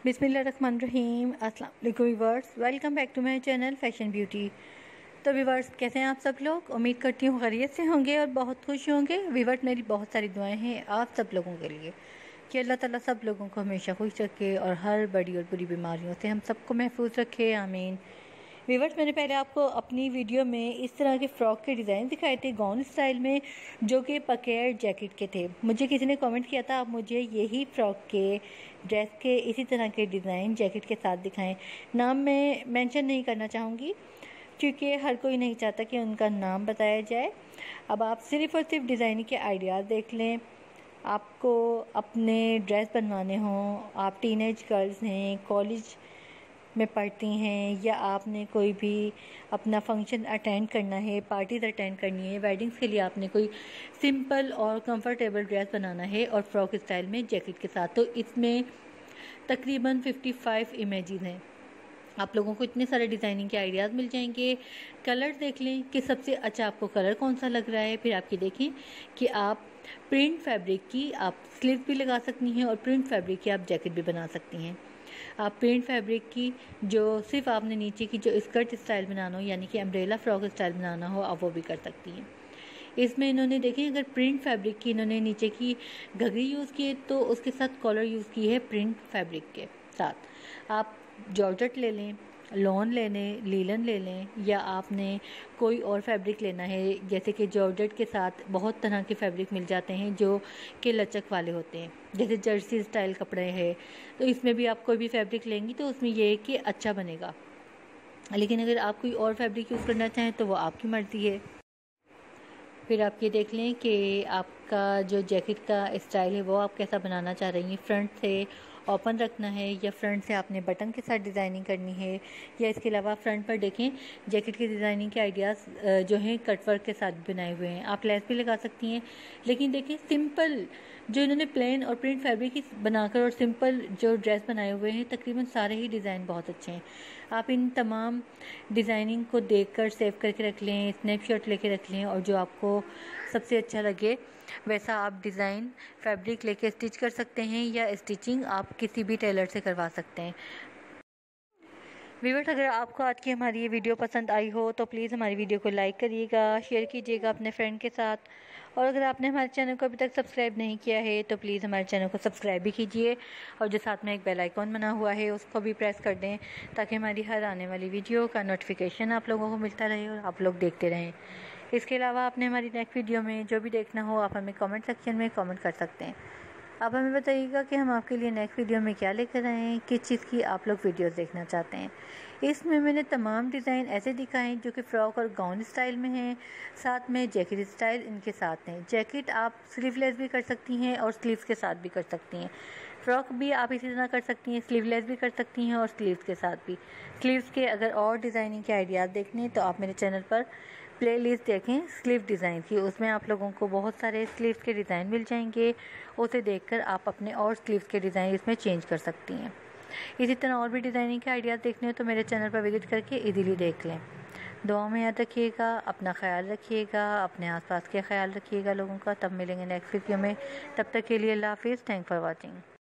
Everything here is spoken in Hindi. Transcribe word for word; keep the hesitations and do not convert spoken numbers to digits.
बिस्मिल्लाहिर्रहमानिर्रहीम। अस्सलाम वालेकुम viewers, welcome back to my channel fashion beauty. तो व्यूअर्स, कैसे हैं आप सब लोग? उम्मीद करती हूँ खैरियत से होंगे और बहुत खुश होंगे। व्यूअर्स, मेरी बहुत सारी दुआएं हैं आप सब लोगों के लिए कि अल्लाह ताला सब लोगों को हमेशा खुश रखे और हर बड़ी और बुरी बीमारियों से हम सबको महफूज रखे, आमीन। व्यूअर्स, मैंने पहले आपको अपनी वीडियो में इस तरह के फ़्रॉक के डिज़ाइन दिखाए थे गाउन स्टाइल में, जो कि पकेयर जैकेट के थे। मुझे किसी ने कमेंट किया था आप मुझे यही फ़्रॉक के ड्रेस के इसी तरह के डिज़ाइन जैकेट के साथ दिखाएं। नाम मैं मेंशन नहीं करना चाहूँगी क्योंकि हर कोई नहीं चाहता कि उनका नाम बताया जाए। अब आप सिर्फ़ और सिर्फ डिज़ाइनिंग के आइडियाज़ देख लें। आपको अपने ड्रेस बनवाने हों, आप टीनेज गर्ल्स हैं, कॉलेज में पढ़ती हैं, या आपने कोई भी अपना फंक्शन अटेंड करना है, पार्टीज़ अटेंड करनी है, वेडिंग्स के लिए आपने कोई सिंपल और कंफर्टेबल ड्रेस बनाना है और फ्रॉक स्टाइल में जैकेट के साथ, तो इसमें तकरीबन पचपन इमेजेस हैं। आप लोगों को इतने सारे डिज़ाइनिंग के आइडियाज़ मिल जाएंगे। कलर देख लें कि सबसे अच्छा आपको कलर कौन सा लग रहा है। फिर आपकी देखें कि आप प्रिंट फैब्रिक की आप स्लीव भी लगा सकती हैं और प्रिंट फैब्रिक की आप जैकेट भी बना सकती हैं। आप प्रिंट फैब्रिक की जो सिर्फ आपने नीचे की जो स्कर्ट स्टाइल बनाना हो, यानी कि अम्ब्रेला फ्रॉक स्टाइल बनाना हो, आप वो भी कर सकती हैं। इसमें इन्होंने देखें, अगर प्रिंट फैब्रिक की इन्होंने नीचे की घघरी यूज़ की है तो उसके साथ कॉलर यूज़ की है प्रिंट फैब्रिक के साथ। आप जॉर्जेट ले लें, लॉन ले लें, लीलन ले लें, या आपने कोई और फैब्रिक लेना है, जैसे कि जॉर्जेट के साथ बहुत तरह के फैब्रिक मिल जाते हैं जो कि लचक वाले होते हैं, जैसे जर्सी स्टाइल कपड़े हैं, तो इसमें भी आप कोई भी फैब्रिक लेंगी तो उसमें यह है कि अच्छा बनेगा। लेकिन अगर आप कोई और फैब्रिक यूज़ करना चाहें तो वो आपकी मर्ज़ी है। फिर आप ये देख लें कि आपका जो जैकेट का स्टाइल है वो आप कैसा बनाना चाह रही हैं। फ्रंट से ओपन रखना है या फ्रंट से आपने बटन के साथ डिज़ाइनिंग करनी है, या इसके अलावा फ्रंट पर देखें जैकेट की डिज़ाइनिंग के आइडियाज़ जो हैं कटवर्क के साथ बनाए हुए हैं। आप लेस भी लगा सकती हैं, लेकिन देखें सिंपल जो इन्होंने प्लेन और प्रिंट फैब्रिक बनाकर और सिंपल जो ड्रेस बनाए हुए हैं, तकरीबन सारे ही डिज़ाइन बहुत अच्छे हैं। आप इन तमाम डिज़ाइनिंग को देखकर सेव करके रख लें, स्नैपशॉट लेके रख लें, और जो आपको सबसे अच्छा लगे वैसा आप डिज़ाइन फैब्रिक लेके स्टिच कर सकते हैं, या स्टिचिंग आप किसी भी टेलर से करवा सकते हैं। व्यूअर्स, अगर आपको आज की हमारी ये वीडियो पसंद आई हो तो प्लीज़ हमारी वीडियो को लाइक करिएगा, शेयर कीजिएगा अपने फ्रेंड के साथ, और अगर आपने हमारे चैनल को अभी तक सब्सक्राइब नहीं किया है तो प्लीज़ हमारे चैनल को सब्सक्राइब भी कीजिए, और जो साथ में एक बेल आइकॉन बना हुआ है उसको भी प्रेस कर दें ताकि हमारी हर आने वाली वीडियो का नोटिफिकेशन आप लोगों को मिलता रहे और आप लोग देखते रहें। इसके अलावा आपने हमारी नेक्स्ट वीडियो में जो भी देखना हो आप हमें कमेंट सेक्शन में कमेंट कर सकते हैं। आप हमें बताइएगा कि हम आपके लिए नेक्स्ट वीडियो में क्या लेकर आए हैं, किस चीज़ की आप लोग वीडियोस देखना चाहते हैं। इसमें मैंने तमाम डिज़ाइन ऐसे दिखाए हैं जो कि फ़्रॉक और गाउन स्टाइल में हैं, साथ में जैकेट स्टाइल इनके साथ हैं। जैकेट आप स्लीवलेस भी कर सकती हैं और स्लीव्स के साथ भी कर सकती हैं। फ़्रॉक भी आप इसी तरह कर सकती हैं, स्लीवलेस भी कर सकती हैं और स्लीव्स के साथ भी। स्लीव्स के अगर और डिज़ाइनिंग के आइडियाज़ देखने तो आप मेरे चैनल पर प्लेलिस्ट देखें स्लीव डिज़ाइन की, उसमें आप लोगों को बहुत सारे स्लीव्स के डिज़ाइन मिल जाएंगे। उसे देखकर आप अपने और स्लीव्स के डिज़ाइन इसमें चेंज कर सकती हैं। इसी तरह और भी डिज़ाइनिंग के आइडियाज़ देखने हो तो मेरे चैनल पर विजिट करके इजीली देख लें। दुआ में याद रखिएगा, अपना ख्याल रखिएगा, अपने आसपास के ख्याल रखिएगा लोगों का। तब मिलेंगे नेक्स्ट वीडियो में, तब तक के लिए अल्लाह हाफिज़। Thank for watching.